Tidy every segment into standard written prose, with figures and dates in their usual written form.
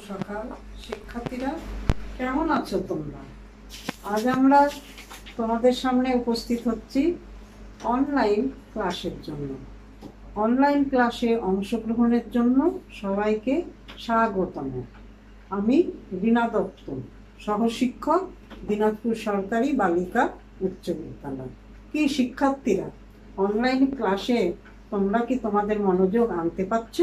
সকাল শিক্ষার্থীরা, কেমন আছো তোমরা? আজ আমরা তোমাদের সামনে উপস্থিত হচ্ছি অনলাইন ক্লাসের জন্য। অনলাইন ক্লাসে অংশগ্রহণের জন্য সবাইকে স্বাগতম। আমি রীনা দত্ত, সহশিক্ষক, দিনাজপুর সরকারি বালিকা উচ্চ বিদ্যালয়। কি শিক্ষার্থীরা, অনলাইন ক্লাসে তোমরা কি তোমাদের মনোযোগ আনতে পারছো?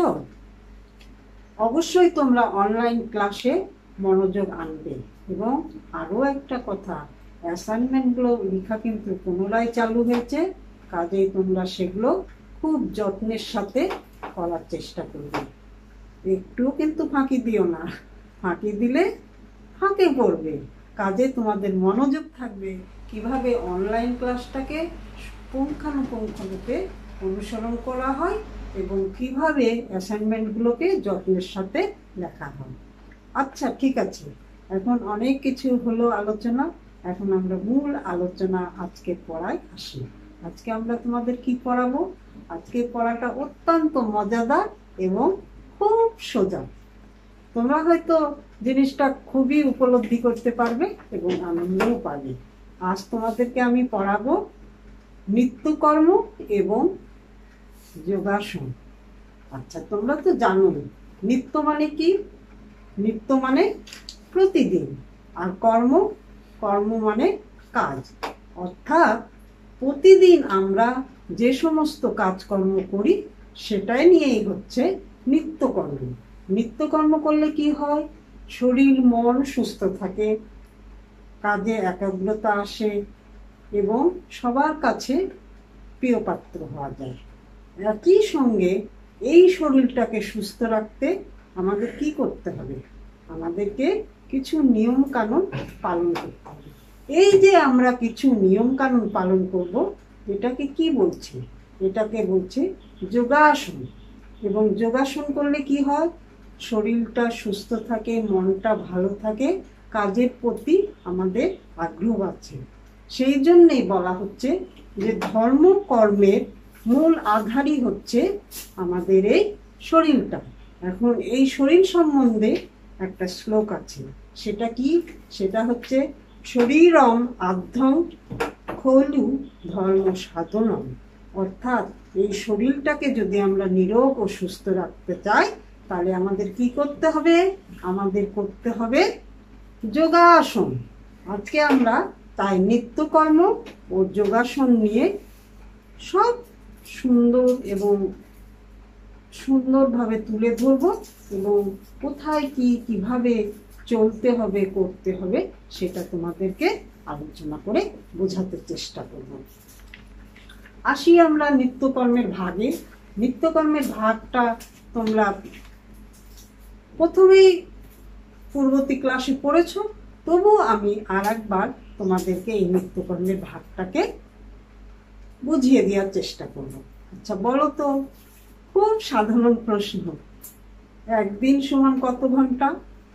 অবশ্যই তোমরা অনলাইন ক্লাসে মনোযোগ আনবে। এবং আরও একটা কথা, অ্যাসাইনমেন্টগুলো লেখা কিন্তু পুনরায় চালু হয়েছে, কাজেই তোমরা সেগুলো খুব যত্নের সাথে করার চেষ্টা করবে। একটুও কিন্তু ফাঁকি দিও না, ফাঁকি দিলে ফাঁকে পড়বে। কাজে তোমাদের মনোযোগ থাকবে কিভাবে অনলাইন ক্লাসটাকে পুঙ্খানুপুঙ্খরূপে অনুসরণ করা হয় এবং কিভাবে অ্যাসাইনমেন্টগুলোকে যত্নের সাথে লেখা হয়। আচ্ছা, ঠিক আছে, এখন অনেক কিছু হলো আলোচনা। এখন আমরা মূল আলোচনা আজকে পড়ায় আসি। আজকে আমরা তোমাদের কি পড়াবো? আজকে পড়াটা অত্যন্ত মজাদার এবং খুব সোজা। তোমরা হয়তো জিনিসটা খুবই উপলব্ধি করতে পারবে এবং আনন্দও পাবে। আজ তোমাদেরকে আমি পড়াবো নিত্যকর্ম এবং যোগাসন। আচ্ছা, তোমরা তো জানো নিত্য মানে কি? নিত্য মানে প্রতিদিন, আর কর্ম, কর্ম মানে কাজ। অর্থাৎ প্রতিদিন আমরা যে সমস্ত কাজকর্ম করি সেটাই নিয়েই হচ্ছে নিত্যকর্ম। নিত্যকর্ম করলে কি হয়? শরীর মন সুস্থ থাকে, কাজে একাগ্রতা আসে এবং সবার কাছে প্রিয়পাত্র হওয়া যায়। একই সঙ্গে এই শরীরটাকে সুস্থ রাখতে আমাদের কি করতে হবে? আমাদেরকে কিছু নিয়ম কানুন পালন করতে হবে। এই যে আমরা কিছু নিয়ম কানুন পালন করব, এটাকে কি বলছি? এটাকে বলছে যোগাসন। এবং যোগাসন করলে কি হয়? শরীরটা সুস্থ থাকে, মনটা ভালো থাকে, কাজের প্রতি আমাদের আগ্রহ আছে। সেই জন্যই বলা হচ্ছে যে ধর্ম কর্মের মূল আধারই হচ্ছে আমাদের এই শরীরটা। এখন এই শরীর সম্বন্ধে একটা শ্লোক আছে, সেটা কি? সেটা হচ্ছে শরীরম আধ্যং খলু ধর্ম সাধনম। অর্থাৎ এই শরীরটাকে যদি আমরা নিরোগ ও সুস্থ রাখতে চাই, তাহলে আমাদের কি করতে হবে? আমাদের করতে হবে যোগাসন। আজকে আমরা তাই নিত্যকর্ম ও যোগাসন নিয়ে সব সুন্দর এবং সুন্দরভাবে তুলে ধরব এবং কোথায় কি কিভাবে চলতে হবে, করতে হবে, সেটা তোমাদেরকে আলোচনা করে বোঝাতে চেষ্টা করব। আসি আমরা নিত্যকর্মের ভাগে। নিত্যকর্মের ভাগটা তোমরা প্রথমেই পূর্ববর্তী ক্লাসে পড়েছো, তবু আমি আর একবার তোমাদেরকে এই নিত্যকর্মের ভাগটাকে বুঝিয়ে দেওয়ার চেষ্টা করব। আচ্ছা বলো তো, খুব সাধারণ প্রশ্ন, একদিন সমান কত ঘন্টা?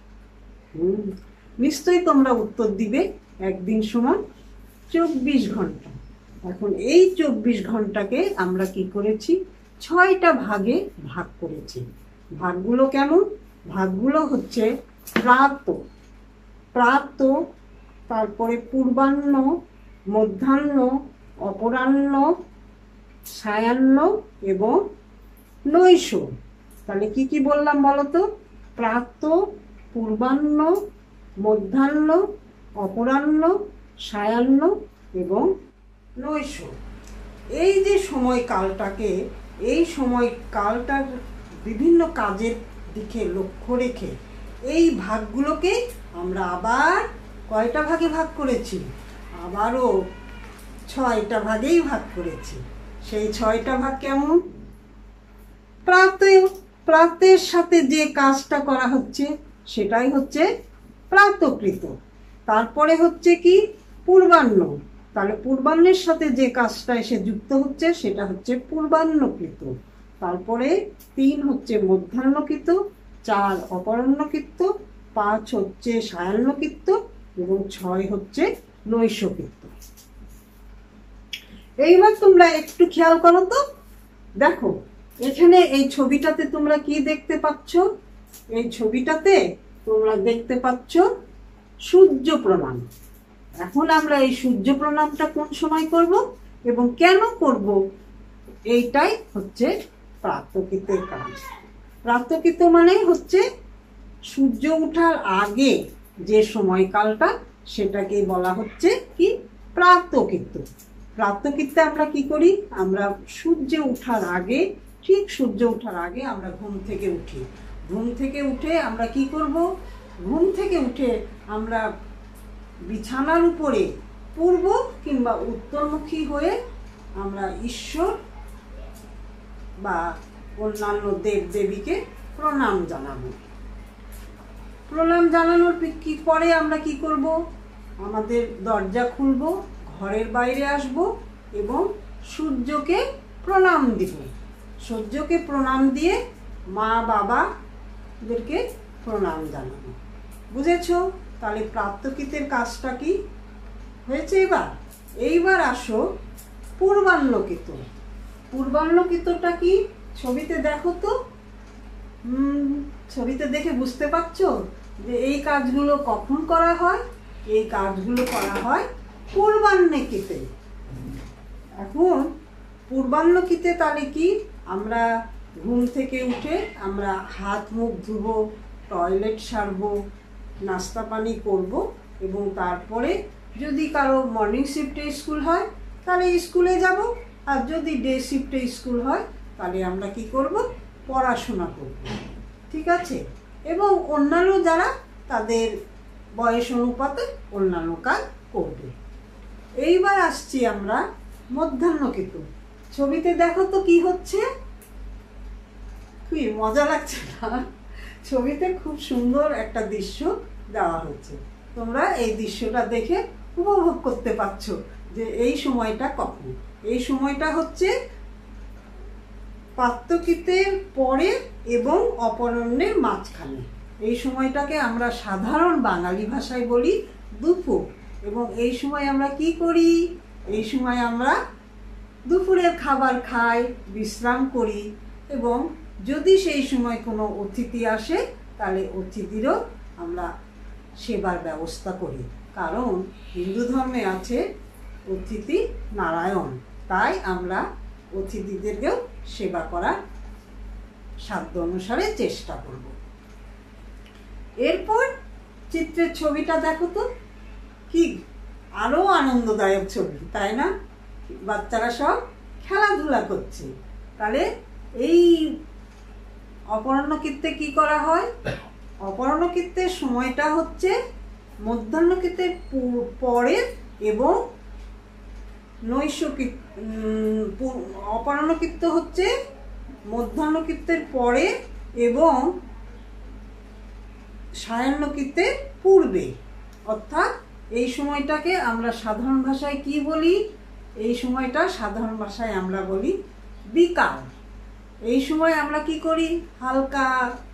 নিশ্চয়ই তোমরা উত্তর দিবে একদিন সমান 24 ঘন্টা। এখন এই 24 ঘন্টাকে আমরা কি করেছি? 6টা ভাগে ভাগ করেছি। ভাগগুলো কেমন? ভাগগুলো হচ্ছে প্রাত, প্রাত, তারপরে পূর্বাহ্ন, মধ্যাহ্ন, অপরাহ্ন, সায়াহ্ন এবং নৈশ। তাহলে কি কি বললাম বলো তো? প্রাত, পূর্বাহ্ন, মধ্যাহ্ন, অপরাহ্ন, সায়াহ্ন এবং নৈশ। এই যে সময়কালটাকে, এই সময়কালটার বিভিন্ন কাজের দিকে লক্ষ্য রেখে এই ভাগগুলোকে আমরা আবার কয়টা ভাগে ভাগ করেছি? আবারও 6টা ভাগেই ভাগ করেছি। সেই 6টা ভাগ কেমন? প্রাতের সাথে যে কাজটা করা হচ্ছে সেটাই হচ্ছে প্রাতকৃত। তারপরে হচ্ছে কি? পূর্বাহ্ন। তাহলে পূর্বাহ্নের সাথে যে কাজটা এসে যুক্ত হচ্ছে সেটা হচ্ছে পূর্বাহ্নকৃত। তারপরে 3 হচ্ছে মধ্যাহ্নকৃত, 4 অপরাহ্নকৃত, 5 হচ্ছে সায়াহ্নকৃত এবং 6 হচ্ছে নৈশকৃত। এইবার তোমরা একটু খেয়াল করো তো, দেখো এখানে এই ছবিটাতে তোমরা কি দেখতে পাচ্ছ? এই ছবিটাতে তোমরা দেখতে পাচ্ছ সূর্য প্রণাম। এখন আমরা এই সূর্য প্রণামটা কোন সময় করব এবং কেন করব, এইটাই হচ্ছে প্রাতঃকৃতের কাজ। প্রাতঃকৃত মানে হচ্ছে সূর্য ওঠার আগে যে সময়কালটা, সেটাকে বলা হচ্ছে কি প্রাতঃকৃত। প্রাতঃকৃতে আমরা কি করি, আমরা সূর্য ওঠার আগে, ঠিক সূর্য ওঠার আগে আমরা ঘুম থেকে উঠি। ঘুম থেকে উঠে আমরা কি করব, ঘুম থেকে উঠে আমরা বিছানার উপরে পূর্ব কিংবা উত্তরমুখী হয়ে আমরা ঈশ্বর বা অন্যান্য দেব দেবীকে প্রণাম জানাবো। প্রণাম জানানোর পরে আমরা কি করব, আমাদের দরজা খুলব, ঘরের বাইরে আসব এবং সূর্যকে প্রণাম দিব। সূর্যকে প্রণাম দিয়ে মা বাবাদেরকে প্রণাম জানাবো। বুঝেছো? তাহলে প্রাতঃকৃতের কাজটা কি হয়েছে। এইবার আসো পূর্বাহ্নকৃত। পূর্বাহ্নকৃতটা কি ছবিতে দেখো তো। ছবিতে দেখে বুঝতে পারছো যে এই কাজগুলো কখন করা হয়। এই কাজগুলো করা হয় পূর্বাহ্নকৃতে। এখন পূর্বাহ্নকৃতে তাহলে কি, আমরা ঘুম থেকে উঠে আমরা হাত মুখ ধুবো, টয়লেট সারবো, নাস্তা পানি করব এবং তারপরে যদি কারো মর্নিং শিফটে স্কুল হয় তাহলে স্কুলে যাব, আর যদি ডে শিফটে স্কুল হয় তাহলে আমরা কি করব, পড়াশোনা করব। ঠিক আছে? এবং অন্যান্য যারা তাদের বয়স অনুপাতে অন্যান্য কাজ করবে। এইবার আসছি আমরা মধ্যাহ্নকৃত। ছবিতে দেখো তো কি হচ্ছে, কি মজা লাগছে না? ছবিতে খুব সুন্দর একটা দৃশ্য দেওয়া হচ্ছে। তোমরা এই দৃশ্যটা দেখে উপভোগ করতে পারছো যে এই সময়টা কখন। এই সময়টা হচ্ছে প্রাতঃকৃতের পরে এবং অপরাহ্নের মাঝখানে। এই সময়টাকে আমরা সাধারণ বাঙালি ভাষায় বলি দুপুর। এবং এই সময় আমরা কি করি, এই সময় আমরা দুপুরের খাবার খাই, বিশ্রাম করি এবং যদি সেই সময় কোনো অতিথি আসে তাহলে অতিথিরও আমরা সেবার ব্যবস্থা করি। কারণ হিন্দু ধর্মে আছে অতিথি নারায়ণ, তাই আমরা অতিথিদেরকেও সেবা করার সাধ্য অনুসারে চেষ্টা করব। এরপর চিত্রের ছবিটা দেখো তো, কি আরো আনন্দদায়ক ছবি, তাই না? বাচ্চারা সব খেলাধুলা করছে। তাহলে এই অপরাহ্নকৃত্যে কি করা হয়, অপরাহ্নকৃত্যের সময়টা হচ্ছে মধ্যাহ্নকৃত্যের পরে এবং অপরাহ্নকৃত্য হচ্ছে মধ্যাহ্নকৃত্যের পরে এবং সায়াহ্নকৃত্যের পূর্বে। অর্থাৎ এই সময়টাকে আমরা সাধারণ ভাষায় কি বলি, এই সময়টা সাধারণ ভাষায় আমরা বলি বিকাল। এই সময় আমরা কি করি, হালকা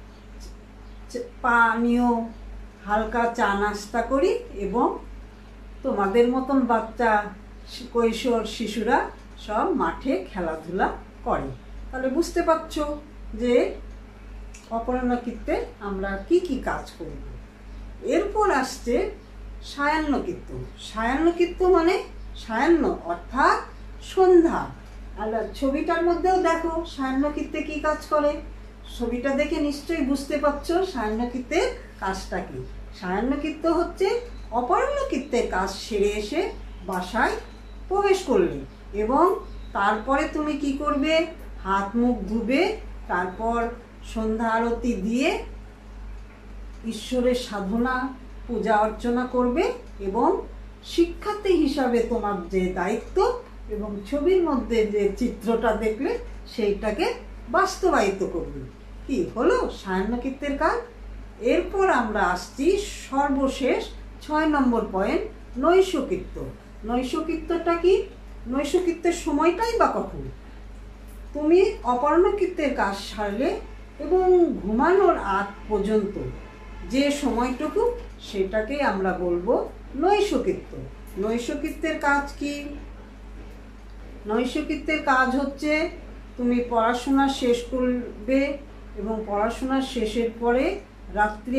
পানীয়, হালকা চা নাস্তা করি এবং তোমাদের মতন বাচ্চা কৈশোর শিশুরা সব মাঠে খেলাধুলা করে। তাহলে বুঝতে পারছো যে অপরাহ্নকৃত্যে আমরা কি কি কাজ করব। এরপর আসছে সায়াহ্নকৃত্য। সায়াহ্নকৃত্য মানে সায়াহ্ন অর্থাৎ সন্ধ্যা। আর ছবিটার মধ্যেও দেখো সায়াহ্নকৃত্যে কি কাজ করে। ছবিটা দেখে নিশ্চয়ই বুঝতে পারছো সায়াহ্নকৃত্যের কাজটা কি। সায়াহ্নকৃত্য হচ্ছে অপরাহ্নকৃত্যের কাজ সেরে এসে বাসায় প্রবেশ করলে এবং তারপরে তুমি কি করবে, হাত মুখ ধুবে, তারপর সন্ধ্যা আরতি দিয়ে ঈশ্বরের সাধনা পূজা অর্চনা করবে এবং শিক্ষার্থী হিসাবে তোমার যে দায়িত্ব এবং ছবির মধ্যে যে চিত্রটা দেখলে সেইটাকে বাস্তবায়িত করবে। কি হলো সায়াহ্নকৃত্যের কাজ। এরপর আমরা আসছি সর্বশেষ 6 নম্বর পয়েন্ট, নৈশকৃত্য। নৈশকৃত্যটা কি, নৈশকৃত্যের সময়টাই বা কখন। তুমি অপরাহ্নকৃত্যের কাজ সারলে এবং ঘুমানোর আগ পর্যন্ত যে সময়টুকু, সেটাকে আমরা বলবো নৈশকৃত্য। নৈশকৃত্যের কাজ কি, নৈশকৃত্যের কাজ হচ্ছে তুমি পড়াশোনা শেষ করবে এবং পড়াশোনা শেষের পরে রাত্রির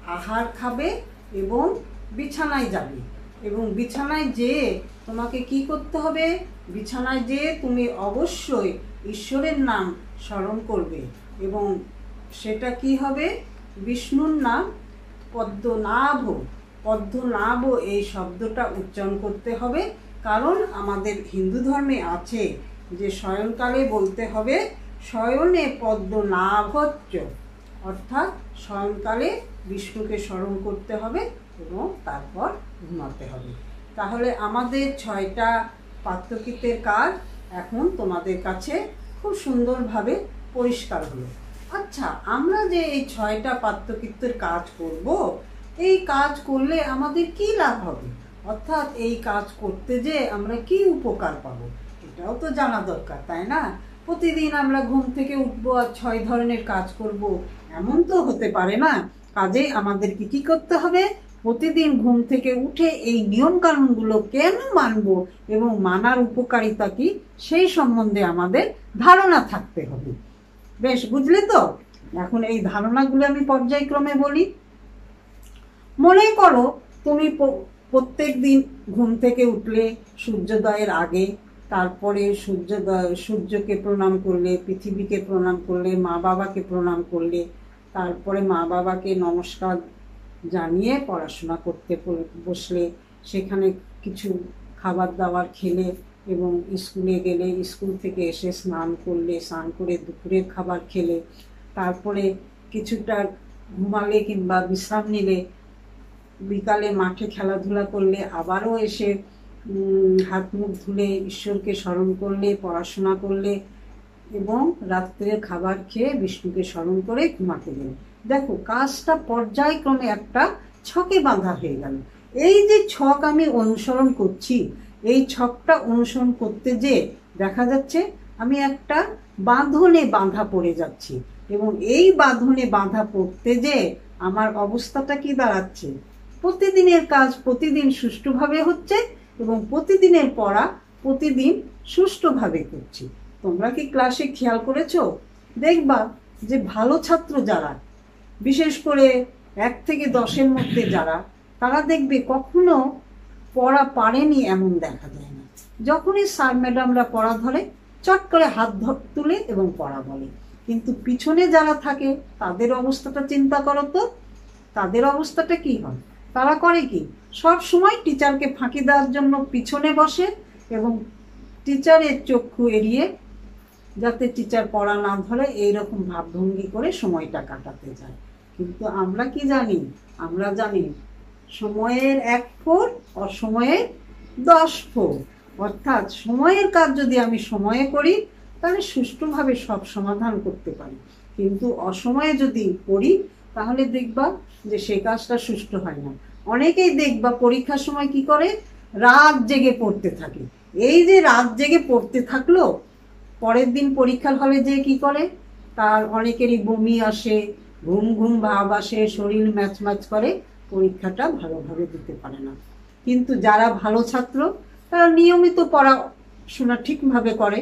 আহার খাবে এবং বিছানায় যাবে। এবং বিছানায় যেয়ে তোমাকে কি করতে হবে? বিছানায় যেয়ে তুমি অবশ্যই ঈশ্বরের নাম স্মরণ করবে এবং সেটা কি হবে? বিষ্ণুর নাম পদ্মনাভ। পদ্মনাভ এই শব্দটা উচ্চারণ করতে হবে, কারণ আমাদের হিন্দু ধর্মে আছে যে শয়নকালে বলতে হবে শয়নে পদ্মনাভচ্চ, অর্থাৎ শয়নকালে বিষ্ণুকে স্মরণ করতে হবে এবং তারপর ঘুমাতে হবে। তাহলে আমাদের 6টা পাত্রকৃতের কাজ এখন তোমাদের কাছে খুব সুন্দরভাবে পরিষ্কার হলো। আচ্ছা, আমরা যে এই 6টা পাত্রকৃতের কাজ করব, এই কাজ করলে আমাদের কি লাভ হবে, অর্থাৎ এই কাজ করতে যে আমরা কি উপকার পাবো, এটাও তো জানা দরকার, তাই না? প্রতিদিন আমরা ঘুম থেকে উঠবো আর 6 ধরনের কাজ করব, এমন তো হতে পারে না। কাজে আমাদের কি করতে হবে? প্রতিদিন ঘুম থেকে উঠে এই নিয়ম কানুনগুলো কেন মানবো এবং মানার উপকারিতা কি, সেই সম্বন্ধে আমাদের ধারণা থাকতে হবে। বেশ, বুঝলে তো? এখন এই ধারণাগুলো আমি পর্যায়ক্রমে বলি। মনে করো তুমি প্রত্যেক দিন ঘুম থেকে উঠলে সূর্যোদয়ের আগে, তারপরে সূর্যকে প্রণাম করলে, পৃথিবীকে প্রণাম করলে, মা বাবাকে প্রণাম করলে, তারপরে মা বাবাকে নমস্কার জানিয়ে পড়াশোনা করতে বসলে, সেখানে কিছু খাবার দাবার খেলে এবং স্কুলে গেলে, স্কুল থেকে এসে স্নান করলে, স্নান করে দুপুরের খাবার খেলে, তারপরে কিছুটা ঘুমালে কিংবা বিশ্রাম নিলে, বিকালে মাঠে খেলাধুলা করলে, আবারও এসে হাত মুখ ধুলে, ঈশ্বরকে স্মরণ করলে, পড়াশোনা করলে এবং রাত্রের খাবার খেয়ে বিষ্ণুকে স্মরণ করে ঘুমাতে গেলে। দেখো, কাজটা পর্যায়ক্রমে একটা ছকে বাঁধা হয়ে গেল। এই যে ছক আমি অনুসরণ করছি, এই ছকটা অনুসরণ করতে যে দেখা যাচ্ছে আমি একটা বাঁধনে বাঁধা পড়ে যাচ্ছি এবং এই বাঁধনে বাঁধা পড়তে যে আমার অবস্থাটা কি দাঁড়াচ্ছে? প্রতিদিনের কাজ প্রতিদিন সুষ্ঠুভাবে হচ্ছে এবং প্রতিদিনের পড়া প্রতিদিন সুষ্ঠুভাবে করছি। তোমরা কি ক্লাসে খেয়াল করেছো? দেখবা যে ভালো ছাত্র যারা, বিশেষ করে 1 থেকে 10-এর মধ্যে যারা, তারা দেখবে কখনো পড়া পারেনি এমন দেখা যায় না। যখনই স্যার ম্যাডামরা পড়া ধরে চট করে হাত তুলে এবং পড়া বলে। কিন্তু পিছনে যারা থাকে তাদের অবস্থাটা চিন্তা করো তো, তাদের অবস্থাটা কি হয়? তারা করে কি? সব সময় টিচারকে ফাঁকি দেওয়ার জন্য পিছনে বসে এবং টিচারের চক্ষু এড়িয়ে যাতে টিচার পড়া না ধরে এইরকম ভাবভঙ্গি করে সময়টা কাটাতে যায়। কিন্তু আমরা কি জানি? আমরা জানি সময়ের 1 ফোঁট, অসময়ের 10 ফোঁট। অর্থাৎ সময়ের কাজ যদি আমি সময়ে করি তাহলে সুষ্ঠুভাবে সব সমাধান করতে পারি, কিন্তু অসময়ে যদি করি তাহলে দেখবা যে সেই কাজটা সুষ্ঠু হয় না। অনেকেই দেখবা পরীক্ষার সময় কি করে? রাত জেগে পড়তে থাকে। এই যে রাত জেগে পড়তে থাকলো, পরের দিন পরীক্ষার হলে যে কি করে? তার অনেকেরই বমি আসে, ঘুম ঘুম ভাব আসে, শরীর ম্যাচ ম্যাচ করে, পরীক্ষাটা ভালোভাবে দিতে পারে না। কিন্তু যারা ভালো ছাত্র, তারা নিয়মিত পড়াশোনা ঠিকভাবে করে,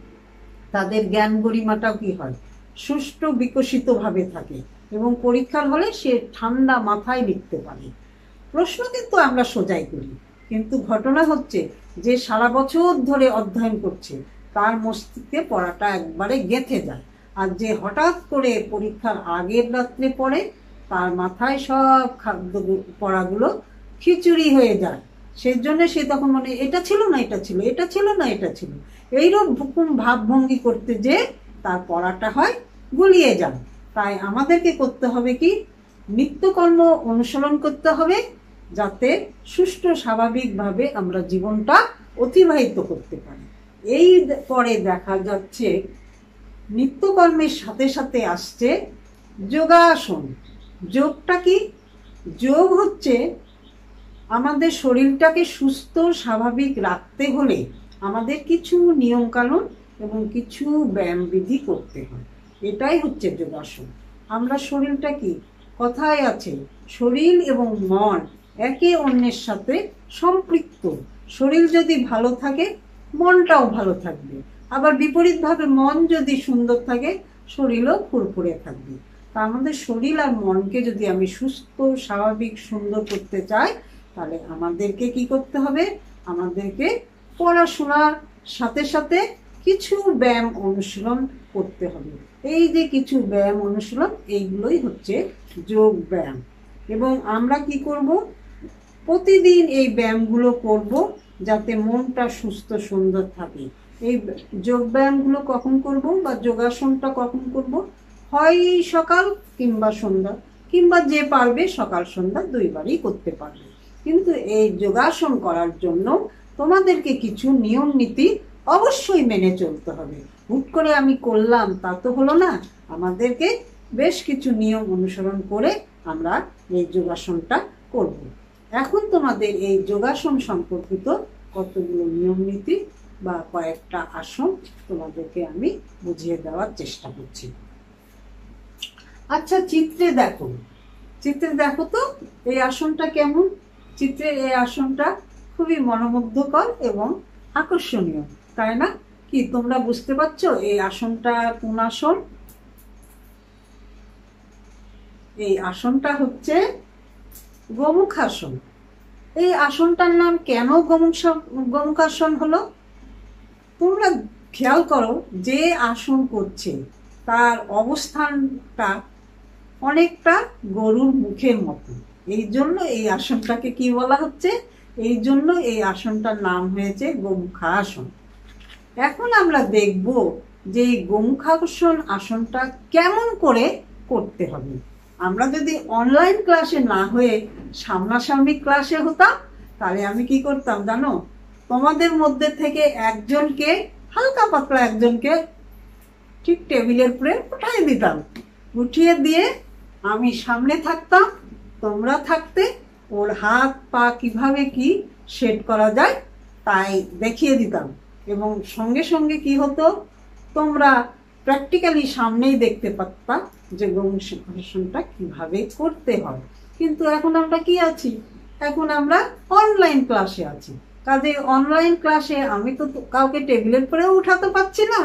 তাদের জ্ঞান গরিমাটাও কি হয়? সুষ্ঠু বিকশিতভাবে থাকে এবং পরীক্ষার হলে সে ঠান্ডা মাথায় লিখতে পারে। প্রশ্ন কিন্তু আমরা সোজাই করি, কিন্তু ঘটনা হচ্ছে যে সারা বছর ধরে অধ্যয়ন করছে তার মস্তিষ্কে পড়াটা একবারে গেঁথে যায়, আর যে হঠাৎ করে পরীক্ষার আগের রাত্রে পড়ে তার মাথায় সব পড়াগুলো খিচুড়ি হয়ে যায়। সেজন্য সে তখন মনে এটা ছিল না, এটা ছিল, এটা ছিল না, এটা ছিল, এইরকম ভাবভঙ্গি করতে যে তার পড়াটা হয় গুলিয়ে যায়। তাই আমাদেরকে করতে হবে কি? নিত্যকর্ম অনুসরণ করতে হবে, যাতে সুষ্ঠু স্বাভাবিকভাবে আমরা জীবনটা অতিবাহিত করতে পারি। এই পরে দেখা যাচ্ছে নিত্যকর্মের সাথে সাথে আসছে যোগাসন। যোগটা কি? যোগ হচ্ছে আমাদের শরীরটাকে সুস্থ স্বাভাবিক রাখতে হলে আমাদের কিছু নিয়মকানুন এবং কিছু ব্যায়াম বিধি করতে হয়। এটাই হচ্ছে যোগাসন। আমরা শরীরটা কি? কথায় আছে শরীর এবং মন একে অন্যের সাথে সম্পৃক্ত। শরীর যদি ভালো থাকে মনটাও ভালো থাকবে, আবার বিপরীতভাবে মন যদি সুন্দর থাকে শরীরও ফুরফুরে থাকবে। তা আমাদের শরীর আর মনকে যদি আমি সুস্থ, স্বাভাবিক, সুন্দর করতে চাই, তাহলে আমাদেরকে কি করতে হবে? আমাদেরকে পড়াশোনার সাথে সাথে কিছু ব্যায়াম অনুশীলন করতে হবে। এই যে কিছু ব্যায়াম অনুশীলন, এইগুলোই হচ্ছে যোগ ব্যায়াম। এবং আমরা কি করব? প্রতিদিন এই ব্যায়ামগুলো করব, যাতে মনটা সুস্থ সুন্দর থাকে। এই যোগ ব্যায়ামগুলো কখন করব বা যোগাসনটা কখন করব? হয় সকাল কিংবা সন্ধ্যা, কিংবা যে পারবে সকাল সন্ধ্যা দুইবারই করতে পারবে। কিন্তু এই যোগাসন করার জন্য তোমাদেরকে কিছু নিয়ম নীতি অবশ্যই মেনে চলতে হবে। হুট করে আমি করলাম তা তো হলো না, আমাদেরকে বেশ কিছু নিয়ম অনুসরণ করে আমরা এই যোগাসনটা করব। এখন তোমাদের এই যোগাসন সম্পর্কিত কতগুলো নিয়ম নীতি বা কয়েকটা আসন তোমাদেরকে আমি বুঝিয়ে দেওয়ার চেষ্টা করছি। আচ্ছা, চিত্রে দেখো, চিত্রে দেখো তো এই আসনটা কেমন। চিত্রে এই আসনটা খুবই মনোমুগ্ধকর এবং আকর্ষণীয়, তাই না? কি তোমরা বুঝতে পারছো এই আসনটা কোন আসন? এই আসনটা হচ্ছে গোমুখাসন। এই আসনটার নাম কেন গোমুখাসন হলো? তোমরা খেয়াল করো, যে আসন করছে তার অবস্থানটা অনেকটা গরুর মুখের মতো। এই জন্য এই আসনটাকে কি বলা হচ্ছে? এই জন্য এই আসনটার নাম হয়েছে গোমুখাসন। এখন আমরা দেখব যে এই গোমুখাসন আসনটা কেমন করে করতে হবে। আমরা যদি অনলাইন ক্লাসে না হয়ে সামনাসামনি ক্লাসে হতাম, তাহলে আমি কি করতাম জানো? তোমাদের মধ্যে থেকে একজনকে, হালকা পাতলা একজনকে ঠিক টেবিলের উপরে উঠাই দিতাম। উঠিয়ে দিয়ে আমি সামনে থাকতাম, তোমরা থাকতে, ওর হাত পা কিভাবে কি সেট করা যায় তাই দেখিয়ে দিতাম। এবং সঙ্গে সঙ্গে কি হতো, তোমরা প্র্যাকটিক্যালি সামনেই দেখতে পারতা যে গোমুখাসনটা কিভাবে করতে হয়। কিন্তু এখন আমরা কি আছি? এখন আমরা অনলাইন ক্লাসে আছি। কাজে অনলাইন ক্লাসে আমি তো কাউকে টেবিলের পরে উঠাতে পারছি না,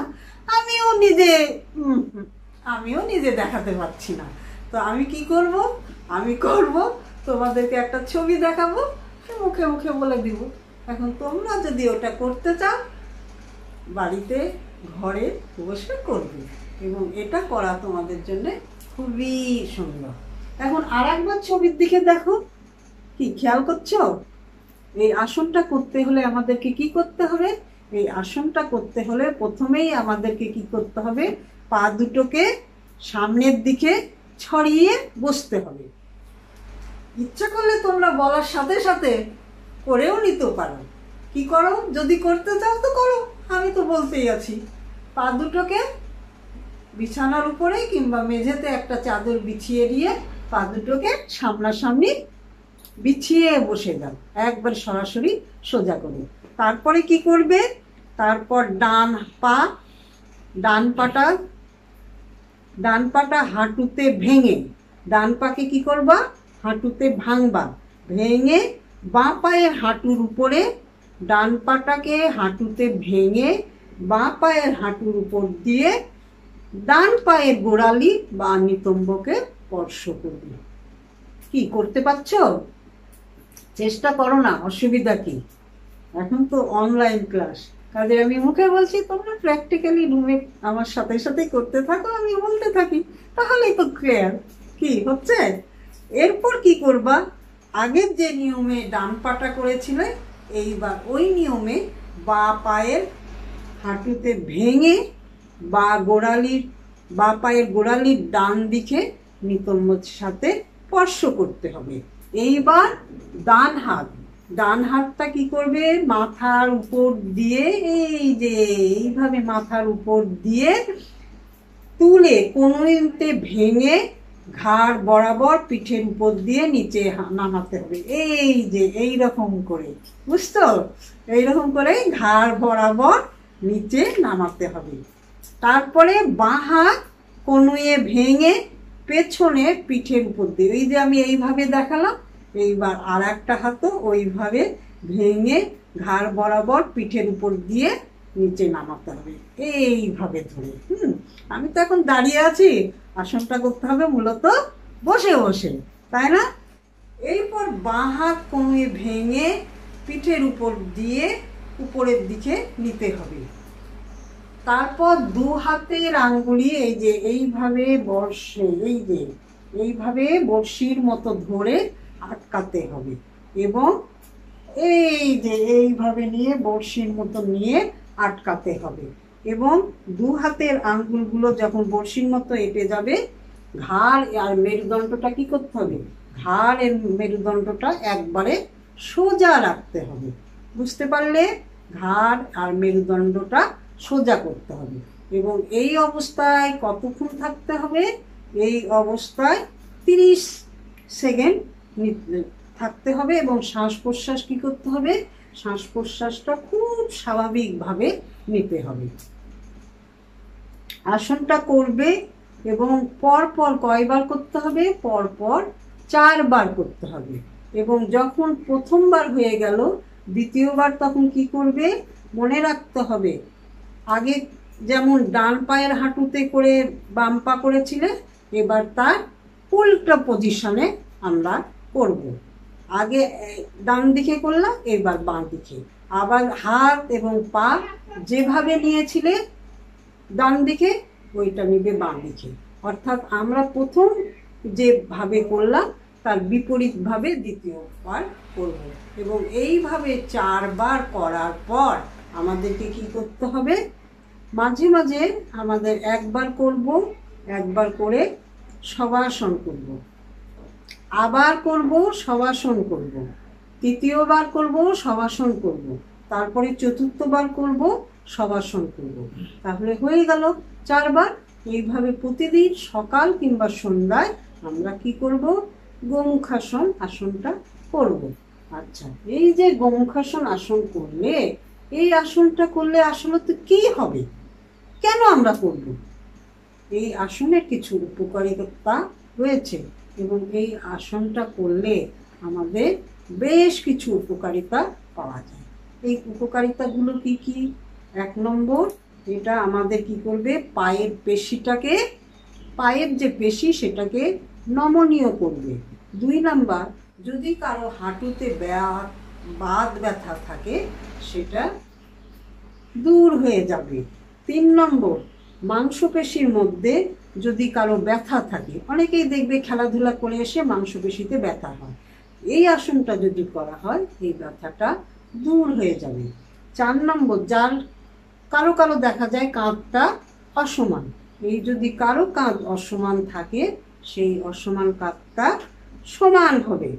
আমিও নিজে দেখাতে পারছি না। তো আমি কি করব? আমি করব তোমাদেরকে একটা ছবি দেখাবো, মুখে মুখে বলে দিব। এখন তোমরা যদি ওটা করতে চাও, বাড়িতে ঘরে বসে করবে, এবং এটা করা তোমাদের জন্য খুবই সুন্দর। এখন আর একবার ছবির দিকে দেখো, কি খেয়াল করছো? এই আসনটা করতে হলে আমাদেরকে কি করতে হবে? এই আসনটা করতে হলে প্রথমেই আমাদেরকে কি করতে হবে? পা দুটোকে সামনের দিকে ছড়িয়ে বসতে হবে। ইচ্ছা করলে তোমরা বলার সাথে সাথে করেও নিতে পারো। কি করো? যদি করতে চাও তো করো, আমি তো বলতেই আছি। পা দুটোকে বিছানার উপরে কিংবা মেঝেতে একটা চাদর বিছিয়ে দিয়ে পা দুটোকে সামনাসামনি বিছিয়ে বসে দাও, একবার সরাসরি সোজা করে। তারপরে কি করবে? তারপর ডান পাটা হাঁটুতে ভেঙে, ডান পাকে কি করবা? হাঁটুতে ভাঙবা। ভেঙে বাঁ পায়ের হাঁটুর উপরে ডান পাটাকে হাঁটুতে ভেঙে বাঁ পায়ের হাঁটুর উপর দিয়ে ডান পায়ের গোড়ালি বা নিতম্বকে স্পর্শ করবে। কি করতে পারছো? চেষ্টা করো না, অসুবিধা কি? এখন তো অনলাইন ক্লাস, কাজে আমি মুখে বলছি, তোমরা প্র্যাকটিক্যালি রুমে আমার সাথে সাথে করতে থাকো, আমি বলতে থাকি, তাহলেই তো ক্লিয়ার কি হচ্ছে। এরপর কি করবা? আগের যে নিয়মে ডান পাটা করেছিলে, এইবার ওই নিয়মে বাঁ পায়ের হাঁটুতে ভেঙে বাঁ পায়ের গোড়ালির ডান দিকে নিতম্বের সাথে স্পর্শ করতে হবে। এইবার ডান হাতটা কি করবে? মাথার উপর দিয়ে, এই যে এইভাবে মাথার উপর দিয়ে তুলে কোনোতে ভেঙে ঘাড় বরাবর পিঠের উপর দিয়ে নিচে নামাতে হবে। এই যে এইরকম করে, বুঝতো? এইরকম করে ঘাড় বরাবর নিচে নামাতে হবে। তারপরে বাঁ হাত কনুয়ে ভেঙে পেছনে পিঠের উপর দিয়ে, এই যে আমি এইভাবে দেখালাম, এইবার আর একটা হাতও ওইভাবে ভেঙে ঘাড় বরাবর পিঠের উপর দিয়ে নিচে নামাতে হবে, এইভাবে ধরে। আমি তো এখন দাঁড়িয়ে আছি, আসনটা করতে হবে মূলত বসে বসে, তাই না? এরপর বাঁ হাত কনুয়ে ভেঙে পিঠের উপর দিয়ে উপরের দিকে নিতে হবে। তারপর দু হাতের আঙ্গুলি এই যে এইভাবে এইভাবে বড়শির মতো ধরে আটকাতে হবে এবং এই যে এইভাবে নিয়ে বড়শির মতো নিয়ে আটকাতে হবে এবং দু হাতের আঙ্গুলগুলো যখন বড়শির মতো এঁটে যাবে, ঘাড় আর মেরুদণ্ডটা কি করতে হবে? ঘাড় এর মেরুদণ্ডটা একবারে সোজা রাখতে হবে। বুঝতে পারলে? ঘাড় আর মেরুদণ্ডটা সোজা করতে হবে এবং এই অবস্থায় কতক্ষণ থাকতে হবে? এই অবস্থায় 30 সেকেন্ড থাকতে হবে এবং শ্বাস প্রশ্বাস কি করতে হবে? শ্বাস প্রশ্বাসটা খুব স্বাভাবিকভাবে নিতে হবে। আসনটা করবে এবং পরপর কয়বার করতে হবে? পরপর 4 বার করতে হবে এবং যখন প্রথমবার হয়ে গেল, দ্বিতীয়বার তখন কি করবে? মনে রাখতে হবে আগে যেমন ডান পায়ের হাঁটুতে করে বাম পা করেছিলে, এবার তার উল্টো পজিশনে আমরা করব। আগে ডান দিকে করলাম, এবার বাঁ দিকে। আবার হাত এবং পা যেভাবে নিয়েছিলে ডান দিকে, ওইটা নিবে বাঁ দিকে। অর্থাৎ আমরা প্রথম যেভাবে করলাম তার বিপরীতভাবে দ্বিতীয়বার করব এবং এইভাবে 4 বার করার পর আমাদেরকে কি করতে হবে? মাঝে মাঝে আমাদের একবার করব, একবার করে শবাসন করব, আবার করব, শবাসন করব, তৃতীয়বার করব, শবাসন করব, তারপরে চতুর্থবার করব, শবাসন করব। তাহলে হয়ে গেল 4 বার। এইভাবে প্রতিদিন সকাল কিংবা সন্ধ্যায় আমরা কি করব? গোমুখাসন আসনটা করব। আচ্ছা, এই যে গোমুখাসন আসন করলে, এই আসনটা করলে আসলে তো কি হবে? কেন আমরা করব? এই আসনের কিছু উপকারিতা রয়েছে এবং এই আসনটা করলে আমাদের বেশ কিছু উপকারিতা পাওয়া যায়। এই উপকারিতাগুলো কি কি? 1 নম্বর, এটা আমাদের কি করবে? পায়ের পেশিটাকে, পায়ের যে পেশি সেটাকে নমনীয় করবে। 2 নাম্বার, যদি কারো হাঁটুতে বাত ব্যথা থাকে সেটা দূর হয়ে যাবে। 3 নম্বর, মাংসপেশির মধ্যে যদি কারো ব্যথা থাকে, অনেকেই দেখবে খেলাধুলা করে এসে মাংসপেশিতে ব্যথা হয়, এই আসনটা যদি করা হয় এই ব্যথাটা দূর হয়ে যাবে। 4 নম্বর, যার কারো দেখা যায় কাঁধটা অসমান, এই যদি কারো কাঁধ অসমান থাকে সেই অসমান কাঁধটা সমান হবে।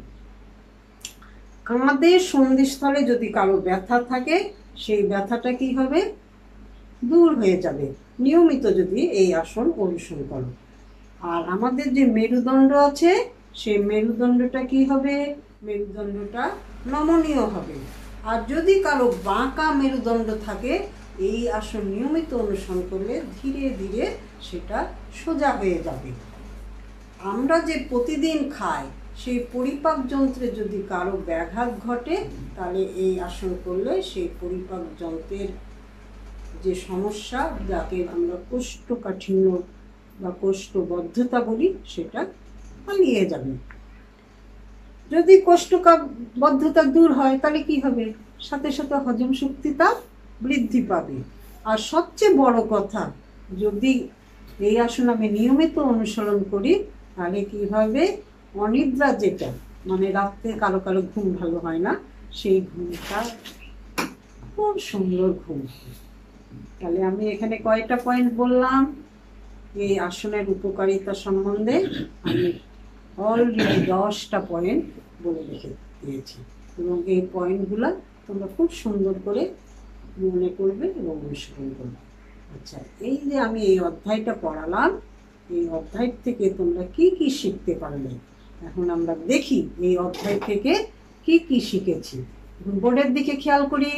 কাঁধের সন্ধিস্থলে যদি কারো ব্যথা থাকে সেই ব্যথাটা কি হবে? দূর হয়ে যাবে নিয়মিত যদি এই আসন অনুসরণ করো। আর আমাদের যে মেরুদণ্ড আছে সেই মেরুদণ্ডটা কি হবে? মেরুদণ্ডটা নমনীয় হবে। আর যদি কারো বাঁকা মেরুদণ্ড থাকে, এই আসন নিয়মিত অনুসরণ করলে ধীরে ধীরে সেটা সোজা হয়ে যাবে। আমরা যে প্রতিদিন খাই সেই পরিপাক যন্ত্রে যদি কারো ব্যাঘাত ঘটে, তাহলে এই আসন করলে সেই পরিপাক যন্ত্রের যে সমস্যা, যাকে আমরা কোষ্ঠকাঠিন্য বা কোষ্ঠবদ্ধতা বলি, সেটা পালিয়ে যাবে। যদি কোষ্ঠবদ্ধতা দূর হয় তাহলে কি হবে? সাথে সাথে হজম শক্তিটা বৃদ্ধি পাবে। আর সবচেয়ে বড় কথা, যদি এই আসন আমি নিয়মিত অনুসরণ করি তাহলে কি হবে? অনিদ্রা যেটা, মানে রাত্রে কারো কারো ঘুম ভালো হয় না, সেই ঘুমটা খুব সুন্দর ঘুম। তাহলে আমি এখানে কয়টা পয়েন্ট বললাম? এই আসনের উপকারিতা সম্বন্ধে আমি অলরেডি 10টা পয়েন্ট বলে রেখে দিয়েছি এবং এই পয়েন্টগুলো তোমরা খুব সুন্দর করে মনে করবে এবং অনুসরণ করবে। আচ্ছা, এই যে আমি এই অধ্যায়টা পড়ালাম, এই অধ্যায় থেকে তোমরা কি কি শিখতে পারলে? এখন আমরা দেখি এই অধ্যায় থেকে কি কি শিখেছি। বোর্ডের দিকে খেয়াল করি।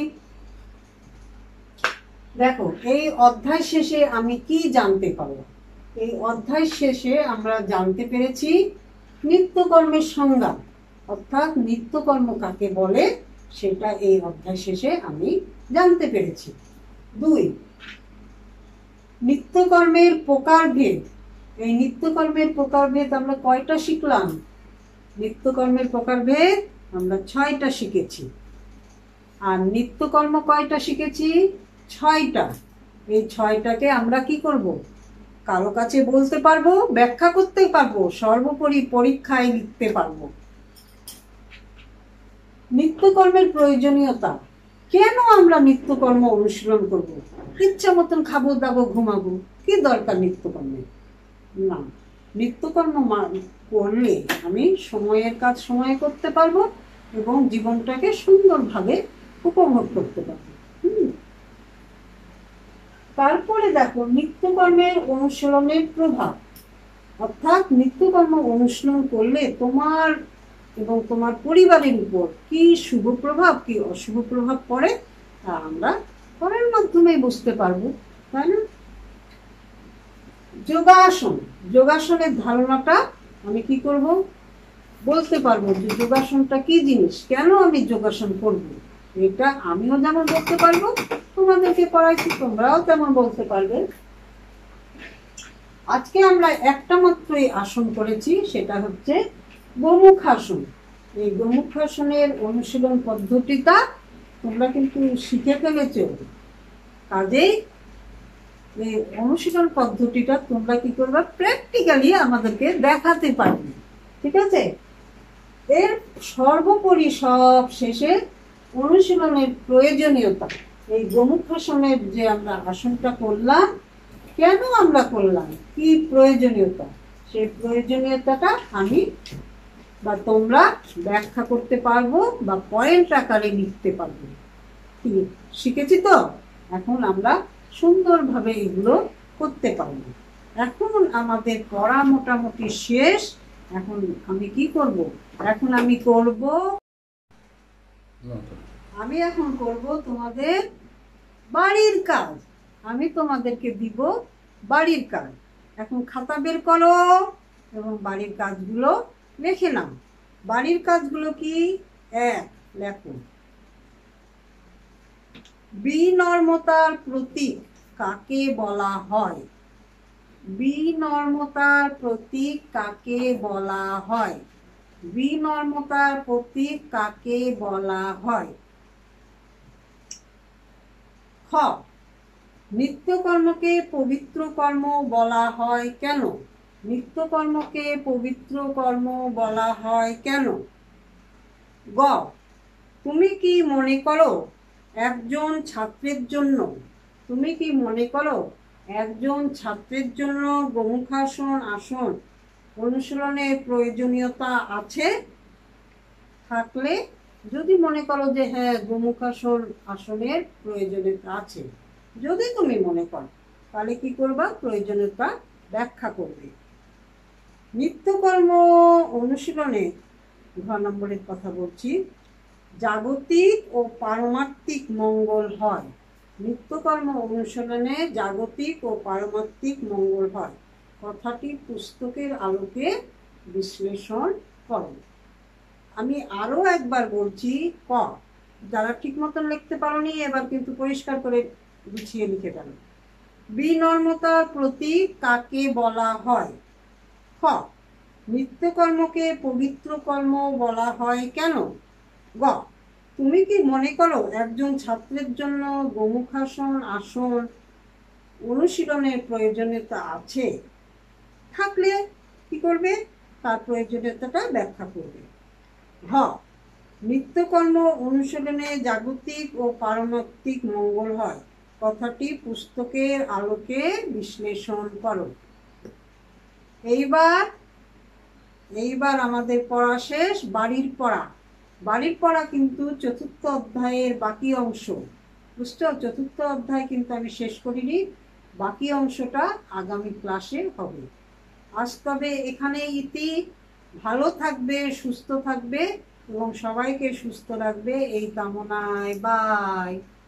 দেখো, এই অধ্যায় শেষে আমি কি জানতে পারবো? এই অধ্যায় শেষে আমরা জানতে পেরেছি নিত্যকর্মের সংজ্ঞা, অর্থাৎ নিত্যকর্ম কাকে বলে সেটা এই অধ্যায় শেষে আমি জানতে পেরেছি। 2, নিত্যকর্মের প্রকারভেদ এই নিত্যকর্মের প্রকারভেদ আমরা কয়টা শিখলাম? নিত্যকর্মের প্রকারভেদ আমরা 6টা শিখেছি। আর নিত্যকর্ম কয়টা শিখেছি? 6টা। এই 6টাকে আমরা কি করব? কারো কাছে বলতে পারবো, ব্যাখ্যা করতে পারবো, সর্বোপরি পরীক্ষায় লিখতে পারবো। নিত্যকর্মের প্রয়োজনীয়তা। কেন আমরা নিত্যকর্ম অনুশীলন করব? ইচ্ছা মতন খাবো দাবো ঘুমাবো, কি দরকার নিত্যকর্মের? না, নিত্যকর্ম করলে আমি সময়ের কাজ সময়ে করতে পারবো এবং জীবনটাকে সুন্দরভাবে উপভোগ করতে পারবো। তারপরে দেখো নিত্যকর্মের অনুশীলনের প্রভাব, অর্থাৎ নিত্যকর্ম অনুশীলন করলে তোমার এবং তোমার পরিবারের উপর কি শুভ প্রভাব কি অশুভ প্রভাব পড়ে তা আমরা করার মাধ্যমে বুঝতে পারবো, তাই না? যোগাসন, যোগাসনের ধারণাটা আমি কি করব? বলতে পারবো যে যোগাসনটা কি জিনিস, কেন আমি যোগাসন করব। এটা আমিও যেমন বলতে পারবো, তোমাদেরকে পড়াইছি তোমরাও তেমন বলতে পারবে। আজকে আমরা একটা মাত্রই আসন করেছি, সেটা হচ্ছে গোমুখাসন। এই গোমুখাসনের অনুশীলন পদ্ধতিটা তোমরা কিন্তু শিখে ফেলেছ। কাজেই এই অনুশীলন পদ্ধতিটা তোমরা কি করবে? প্র্যাকটিক্যালি আমাদেরকে দেখাতে পারবে, ঠিক আছে? এর সর্বোপরি সব শেষে অনুশীলনের প্রয়োজনীয়তা। এই গোমুখাসনের যে আমরা আসনটা করলাম, কেন আমরা করলাম, কি প্রয়োজনীয়তা, সেই প্রয়োজনীয়তাটা আমি বা তোমরা ব্যাখ্যা করতে পারবো বা পয়েন্ট আকারে লিখতে পারবো। শিখেছি তো? এখন আমরা সুন্দরভাবে এগুলো করতে পারবো। এখন আমাদের পড়া মোটামুটি শেষ। এখন আমি কি করব? এখন আমি এখন করব তোমাদের বাড়ির কাজ। আমি তোমাদেরকে দিব বাড়ির কাজ। এখন খাতা বের করো এবং বাড়ির কাজগুলো লিখে নাও। বাড়ির কাজগুলো কি? লেখো। বিনম্রতার প্রতীক কাকে বলা হয়? বিনম্রতার প্রতীক কাকে বলা হয়? বিনম্রতার প্রতীক কাকে বলা হয়? খ, নিত্যকর্মকে পবিত্র কর্ম বলা হয় কেন? নিত্যকর্মকে পবিত্র কর্ম বলা হয় কেন? গ, তুমি কি মনে করো একজন ছাত্রের জন্য গোমুখাসন আসন অনুশীলনের প্রয়োজনীয়তা আছে? থাকলে যদি মনে করো যে হ্যাঁ গোমুখাসন আসনের প্রয়োজনীয়তা আছে, যদি তুমি মনে করো, তাহলে কি করবা? প্রয়োজনীয়তা ব্যাখ্যা করবে। নিত্যকর্ম অনুশীলনে 2 নম্বরের কথা বলছি, জাগতিক ও পারমার্থিক মঙ্গল হয়। নিত্যকর্ম অনুশীলনে জাগতিক ও পারমার্থিক মঙ্গল হয়। কথাটি পুস্তকের আলোকে বিশ্লেষণ করো। আমি আরো একবার বলছি, ক, যারা ঠিক মতন লিখতে পারোনি এবার কিন্তু পরিষ্কার করে গুছিয়ে লিখে ফেলো। বিনম্রতার প্রতীক কাকে বলা হয়? খ, নিত্যকর্মকে পবিত্র কর্ম বলা হয় কেন? গ, তুমি কি মনে করো একজন ছাত্রের জন্য গোমুখাসন আসন অনুশীলনের প্রয়োজনীয়তা আছে? থাকলে কি করবে? তার প্রয়োজনীয়তাটা ব্যাখ্যা করবে। ঘ, নিত্যকর্ম অনুশীলনে জাগতিক ও পারমার্থিক মঙ্গল হয়। কথাটি পুস্তকের আলোকে বিশ্লেষণ করো। এইবার আমাদের পড়া শেষ। বাড়ির পড়া কিন্তু 4র্থ অধ্যায়ের বাকি অংশ। বুঝছো? 4র্থ অধ্যায় কিন্তু আমি শেষ করিনি, বাকি অংশটা আগামী ক্লাসে হবে। আজ তবে এখানে ইতি। ভালো থাকবে, সুস্থ থাকবে এবং সবাইকে সুস্থ রাখবে এই কামনায়। বাই।